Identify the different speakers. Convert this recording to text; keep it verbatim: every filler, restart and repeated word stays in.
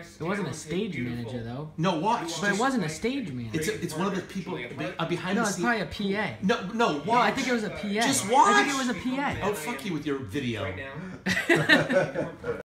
Speaker 1: nice,
Speaker 2: It wasn't a
Speaker 1: talented,
Speaker 2: stage
Speaker 1: beautiful.
Speaker 2: manager though.
Speaker 3: No, watch.
Speaker 2: But it
Speaker 3: Just-
Speaker 2: wasn't a stage manager.
Speaker 3: It's a, it's one of the people be, uh, behind
Speaker 2: No,
Speaker 3: the
Speaker 2: it's
Speaker 3: scenes.
Speaker 2: probably a P A.
Speaker 3: No, no, watch.
Speaker 2: No, I think it was a P A.
Speaker 3: Just
Speaker 2: I
Speaker 3: watch.
Speaker 2: think it was a P A.
Speaker 3: Oh, fuck you with your video.
Speaker 1: Right now.